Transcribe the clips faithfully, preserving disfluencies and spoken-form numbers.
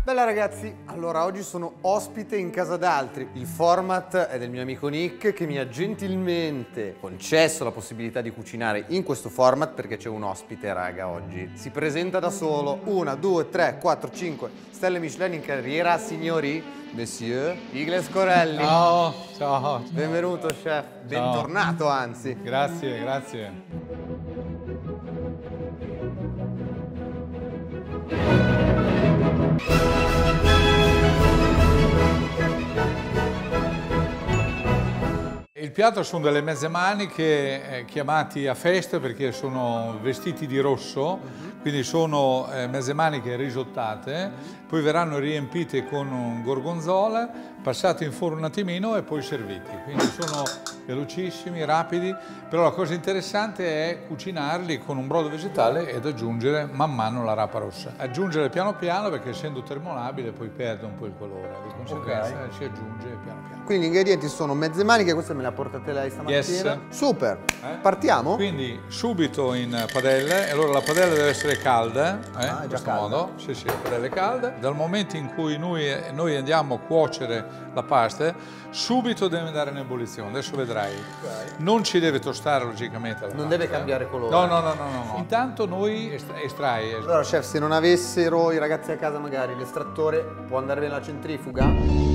Bella ragazzi, allora oggi sono ospite in casa d'altri. Il format è del mio amico Nick che mi ha gentilmente concesso la possibilità di cucinare in questo format perché c'è un ospite, raga, oggi. Si presenta da solo. Una, due, tre, quattro, cinque stelle Michelin in carriera, signori, Monsieur Igles Corelli. Ciao, ciao. Benvenuto chef, bentornato anzi. Grazie, grazie. Il piatto sono delle mezze maniche eh, chiamati a festa perché sono vestiti di rosso, quindi sono eh, mezze maniche risottate, poi verranno riempite con un gorgonzola, passate in forno un attimino e poi serviti. Quindi sono velocissimi, rapidi, però la cosa interessante è cucinarli con un brodo vegetale ed aggiungere man mano la rapa rossa. Aggiungere piano piano perché essendo termolabile poi perde un po' il colore, di conseguenza okay. si aggiunge piano piano. Quindi gli ingredienti sono mezze maniche, queste me le ha portate lei stamattina. Yes. Super, eh? partiamo? Quindi subito in padelle, allora la padella deve essere calda, eh? Ah, è in già questo calda. modo, sì sì, la padella è calda. Dal momento in cui noi, noi andiamo a cuocere la pasta, subito deve andare in ebollizione, adesso vedrai. Okay. Non ci deve tostare logicamente la Non pasta. deve cambiare colore. No, no, no, no, no, no. Intanto noi estra estrai. Allora chef, se non avessero i ragazzi a casa magari l'estrattore, può andare bene la centrifuga?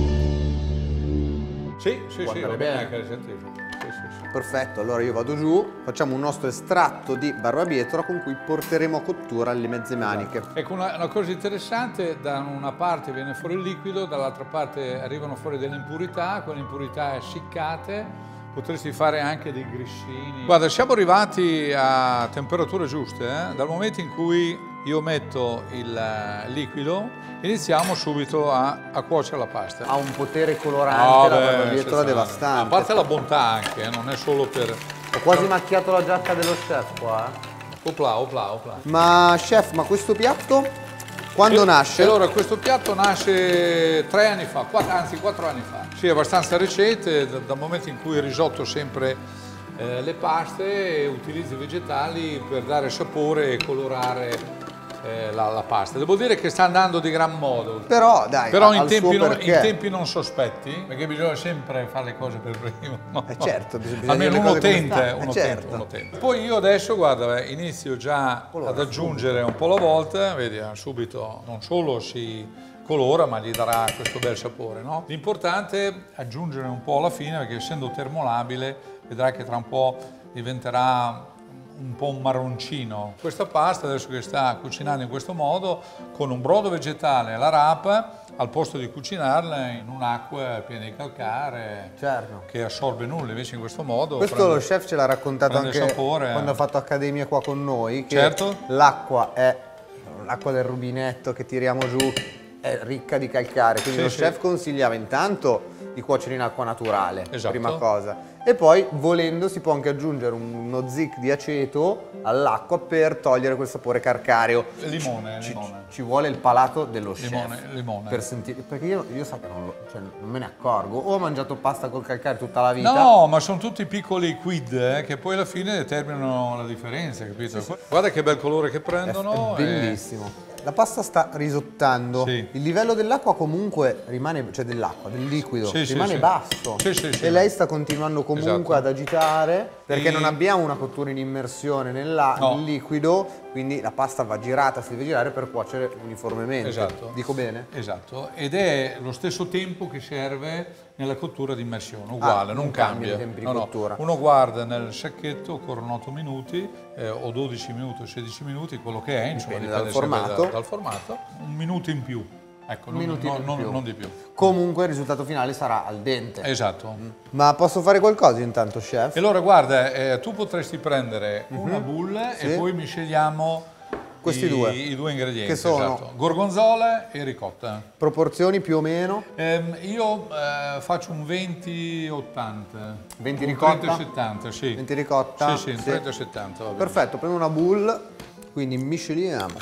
Sì, sì, può sì, andare va bene. bene anche la centrifuga. Sì, sì, sì. Perfetto, allora io vado giù, facciamo un nostro estratto di barbabietola con cui porteremo a cottura le mezze maniche. Ecco, una, una cosa interessante, da una parte viene fuori il liquido, dall'altra parte arrivano fuori delle impurità, con le impurità essiccate, potresti fare anche dei grissini. Guarda, siamo arrivati a temperature giuste, eh? Dal momento in cui io metto il liquido, iniziamo subito a, a cuocere la pasta. Ha un potere colorante, oh, la beh, barbabietola devastante. A parte la bontà anche, eh? Non è solo per... Ho quasi macchiato la giacca dello chef qua. Eh. Opla, opla, opla. Ma chef, ma questo piatto quando e, nasce? Allora, questo piatto nasce tre anni fa, quattro, anzi quattro anni fa. Sì, è abbastanza recente, dal, dal momento in cui risotto sempre eh, le paste e utilizzo i vegetali per dare sapore e colorare Eh, la, la pasta. Devo dire che sta andando di gran modo. Però dai, Però in tempi, non, perché. in tempi non sospetti, perché bisogna sempre fare le cose per primo. No, eh certo, bisogna almeno uno tenta, eh uno, certo. tenta, uno tenta. Poi io adesso, guarda, inizio già ad aggiungere un po' alla volta, vedi, subito non solo si colora, ma gli darà questo bel sapore, no? L'importante è aggiungere un po' alla fine, perché essendo termolabile, vedrai che tra un po' diventerà un po' un marroncino. Questa pasta adesso che sta cucinando in questo modo con un brodo vegetale alla rapa, al posto di cucinarla in un'acqua piena di calcare, certo, che assorbe nulla, invece in questo modo questo prende, lo chef ce l'ha raccontato anche sapore, quando ha fatto accademia qua con noi, che certo. l'acqua è l'acqua del rubinetto che tiriamo giù è ricca di calcare, quindi sì, lo sì. chef consigliava intanto di cuocere in acqua naturale, esatto. prima cosa. E poi, volendo, si può anche aggiungere uno zic di aceto all'acqua per togliere quel sapore carcareo. Limone, ci, limone. Ci, ci vuole il palato dello limone, chef limone. per sentire, perché io, io so che non, lo, cioè, non me ne accorgo. O ho mangiato pasta col calcare tutta la vita. No, ma sono tutti piccoli quid eh, che poi alla fine determinano la differenza, capito? Sì, sì. Guarda che bel colore che prendono. È, è bellissimo. E... La pasta sta risottando, sì. Il livello dell'acqua comunque rimane, cioè dell'acqua, del liquido, sì, rimane sì, basso sì, sì, sì. E lei sta continuando comunque esatto. ad agitare perché e... non abbiamo una cottura in immersione nella, no. nel liquido, quindi la pasta va girata, si deve girare per cuocere uniformemente. Esatto. Dico bene? Esatto, ed è lo stesso tempo che serve nella cottura di immersione, uguale, ah, non, non cambia. I tempi di no, cottura. No. Uno guarda nel sacchetto, corrono otto minuti, eh, o dodici minuti o sedici minuti, quello che è, insomma, dipende, dipende dal formato. Da, dal formato, un minuto in più. Ecco, non, minuti no, in non, più. non di più. Comunque il risultato finale sarà al dente. Esatto. Mm. Ma posso fare qualcosa intanto, chef? E allora guarda, eh, tu potresti prendere mm-hmm. una boule sì. e poi misceliamo questi i, due. i due ingredienti. Che sono? Esatto. Gorgonzola e ricotta. Proporzioni più o meno? Eh, io eh, faccio un venti ottanta. venti ricotta? trenta settanta, sì. venti ricotta? Sì, sì, sì. trenta settanta. Perfetto, prendo una boule, quindi misceliamo.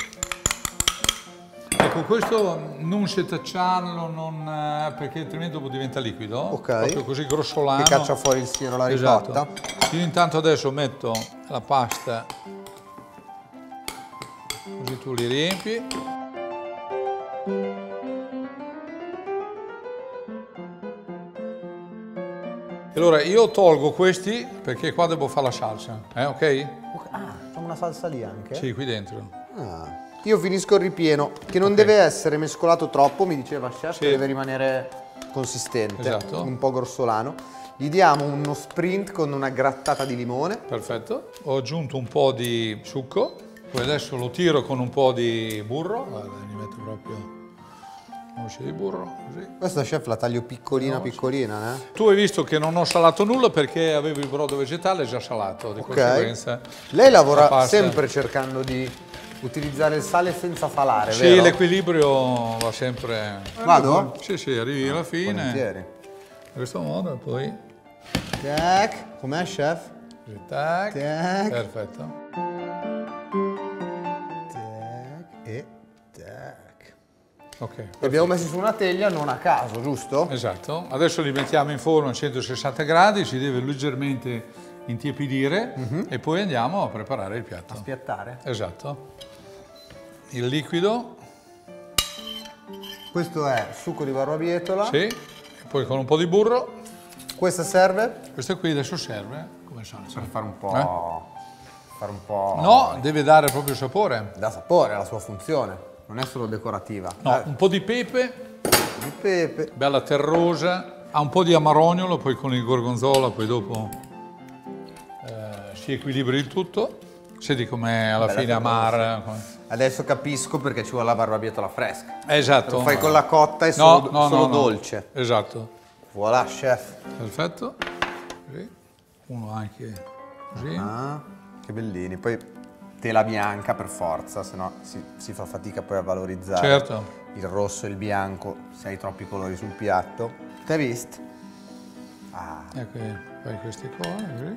Ecco, questo non setacciarlo, non, perché altrimenti dopo diventa liquido. Ok. Proprio così grossolano. Che caccia fuori il siero, la ricotta. Esatto. Io intanto adesso metto la pasta, così tu li riempi. Allora io tolgo questi perché qua devo fare la salsa, eh, ok? Ah, facciamo una salsa lì anche? Sì, qui dentro. Ah. Io finisco il ripieno, che non Okay. deve essere mescolato troppo, mi diceva chef, Sì. che deve rimanere consistente, Esatto. un po' grossolano. Gli diamo uno sprint con una grattata di limone. Perfetto. Ho aggiunto un po' di succo, poi adesso lo tiro con un po' di burro. Guarda, gli metto proprio una voce di burro, così. Questa chef la taglio piccolina No, piccolina, eh? Tu hai visto che non ho salato nulla perché avevo il brodo vegetale già salato, di Ok. conseguenza. Lei lavora la pasta- sempre cercando di utilizzare il sale senza salare, Sì, vero? l'equilibrio va sempre... Vado? Sì, sì, arrivi alla fine. Volentieri. In questo modo, e poi... Tac, com'è chef? Tac. Tac. Perfetto. Tac e tac. Ok. Li abbiamo messi su una teglia non a caso, giusto? Esatto. Adesso li mettiamo in forno a centosessanta gradi, si deve leggermente intiepidire e poi andiamo a preparare il piatto. Spiattare. Esatto. Il liquido, Questo è succo di barbabietola. sì, e poi con un po' di burro. Questa serve Questo qui adesso serve come salsa. per fare un po'... Eh? fare un po'... No, deve dare proprio sapore. Da sapore alla sua funzione, non è solo decorativa. No, Eh, un po' di pepe, di pepe. bella terrosa, ha un po' di amarognolo, poi con il gorgonzola, poi dopo eh, si equilibra il tutto. Senti com'è alla Bella fine amara. come- Adesso capisco perché ci vuole la barbabietola fresca. Esatto. Lo fai con la cotta e No, solo, no, solo no, no. dolce. Esatto. Voilà, chef. Perfetto. Così. Uno anche così. Ah, che bellini. Poi tela bianca per forza, se no si, si fa fatica poi a valorizzare Certo. il rosso e il bianco se hai troppi colori sul piatto. T'hai visto? Ah, Ecco, fai queste cose così.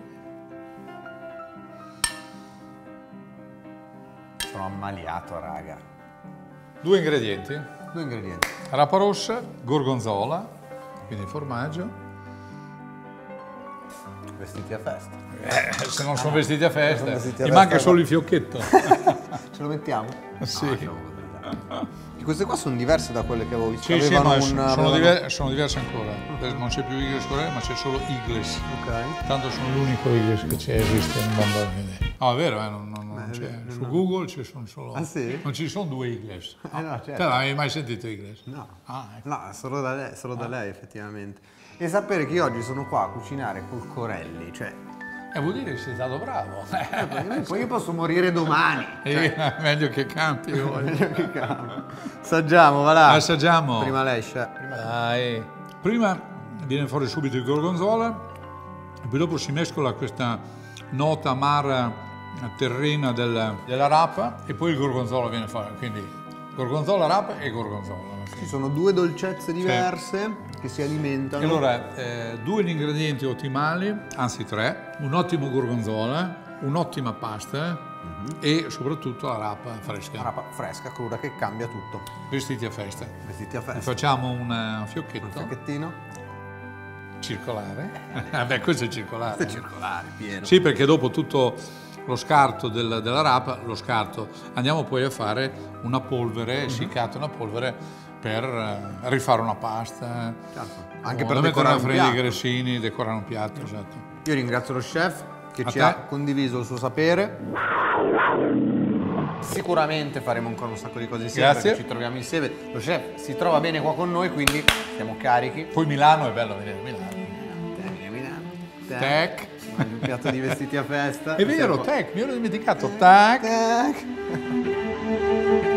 sono ammaliato, raga. Due ingredienti. Due ingredienti. Rapa rossa, gorgonzola, quindi formaggio. Vestiti a festa. Eh, se non sono vestiti a festa, sono vestiti a mi festa, manca no. solo il fiocchetto. Ce lo mettiamo? Sì. Ah, lasciamo così. E queste qua sono diverse da quelle che avevo visto. Sì, sì, Avevano ma un- sono, avevano- diver- sono diverse ancora. Non c'è più Igles Corea, ma c'è solo Igles. Ok. Tanto sono l'unico Igles che c'è, esiste nel mondo. quindi- No, è vero, eh, non, non- non c'è. Su Google ci sono solo... Ah, sì? Non ci sono due Igles. Eh, no, certo. Te l'avevi mai sentito Igles? No. Ah, ecco. No, è solo da lei, solo da lei effettivamente. E sapere che io oggi sono qua a cucinare col Corelli, cioè... Eh, vuol dire che sei stato bravo. Poi io posso morire domani. Eh, meglio che campi oggi. Che cavolo. Assaggiamo, va là. Assaggiamo. Prima lei, chef. Prima... Dai. Prima viene fuori subito il gorgonzola, e poi dopo si mescola questa nota amara terrena del- della rapa e poi il gorgonzola viene fuori. Quindi gorgonzola, rapa e gorgonzola. Ci sono due dolcezze diverse che si alimentano. E allora, eh, due ingredienti ottimali, anzi tre, un ottimo gorgonzola, un'ottima pasta e soprattutto la rapa fresca. Una rapa fresca, cruda, che cambia tutto. Vestiti a festa. Vestiti a Ne festa. facciamo un eh, fiocchetto Un fiocchettino. circolare. Vabbè, questo è circolare. Questo è circolare, pieno. Sì, perché dopo tutto lo scarto del- della rapa, lo scarto, andiamo poi a fare una polvere, essiccata una polvere per eh, rifare una pasta. Certo. o Anche da per mettere decorare una un farina di piatto. grissini, decorare un piatto, esatto. Io ringrazio lo chef che A ci te. ha condiviso il suo sapere. Sicuramente faremo ancora un sacco di cose insieme Grazie. perché ci troviamo insieme. Lo chef si trova bene qua con noi, quindi siamo carichi. Poi Milano è bello vedere Milano. Tac. Un piatto di vestiti a festa. È vero, tac, mi ero dimenticato. Tac. Tac.